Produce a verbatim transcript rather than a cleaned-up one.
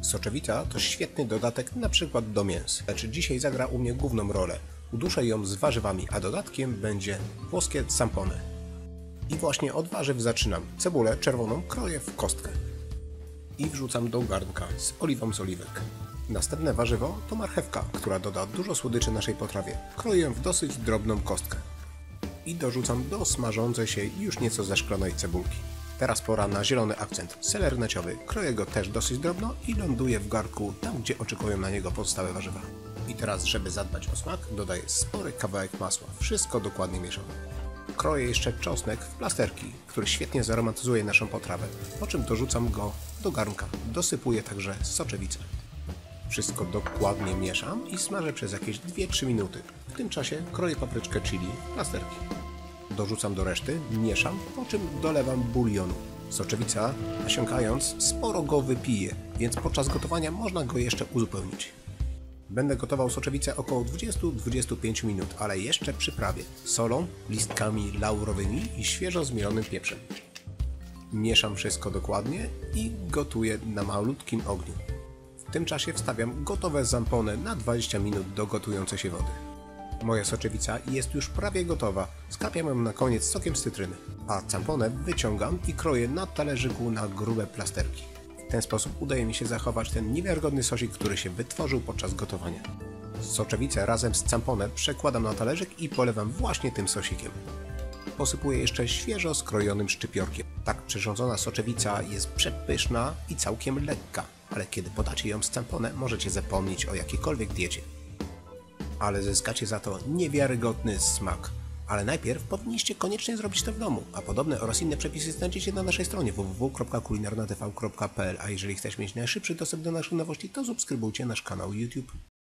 Soczewica to świetny dodatek na przykład do mięs, lecz dzisiaj zagra u mnie główną rolę. Uduszę ją z warzywami, a dodatkiem będzie włoskie zampone. I właśnie od warzyw zaczynam. Cebulę czerwoną kroję w kostkę i wrzucam do garnka z oliwą z oliwek. Następne warzywo to marchewka, która doda dużo słodyczy naszej potrawie. Kroję w dosyć drobną kostkę i dorzucam do smażącej się już nieco zeszklonej cebulki. Teraz pora na zielony akcent. Seler naciowy. Kroję go też dosyć drobno i ląduje w garnku tam, gdzie oczekują na niego pozostałe warzywa. I teraz, żeby zadbać o smak, dodaję spory kawałek masła. Wszystko dokładnie mieszam. Kroję jeszcze czosnek w plasterki, który świetnie zaromatyzuje naszą potrawę, po czym dorzucam go do garnka. Dosypuję także soczewicę. Wszystko dokładnie mieszam i smażę przez jakieś dwie trzy minuty. W tym czasie kroję papryczkę chili w plasterki. Dorzucam do reszty, mieszam, po czym dolewam bulionu. Soczewica, nasiąkając, sporo go wypije, więc podczas gotowania można go jeszcze uzupełnić. Będę gotował soczewicę około dwadzieścia do dwudziestu pięciu minut, ale jeszcze przyprawię solą, listkami laurowymi i świeżo zmielonym pieprzem. Mieszam wszystko dokładnie i gotuję na malutkim ogniu. W tym czasie wstawiam gotowe zampone na dwadzieścia minut do gotującej się wody. Moja soczewica jest już prawie gotowa, skapiam ją na koniec sokiem z cytryny, a zamponę wyciągam i kroję na talerzyku na grube plasterki. W ten sposób udaje mi się zachować ten niewiarygodny sosik, który się wytworzył podczas gotowania. Soczewicę razem z zamponę przekładam na talerzyk i polewam właśnie tym sosikiem. Posypuję jeszcze świeżo skrojonym szczypiorkiem. Tak przyrządzona soczewica jest przepyszna i całkiem lekka, ale kiedy podacie ją z zamponę, możecie zapomnieć o jakiejkolwiek diecie. Ale zyskacie za to niewiarygodny smak. Ale najpierw powinniście koniecznie zrobić to w domu, a podobne oraz inne przepisy znajdziecie na naszej stronie w w w kropka kulinarna t v kropka p l, a jeżeli chcecie mieć najszybszy dostęp do naszych nowości, to subskrybujcie nasz kanał YouTube.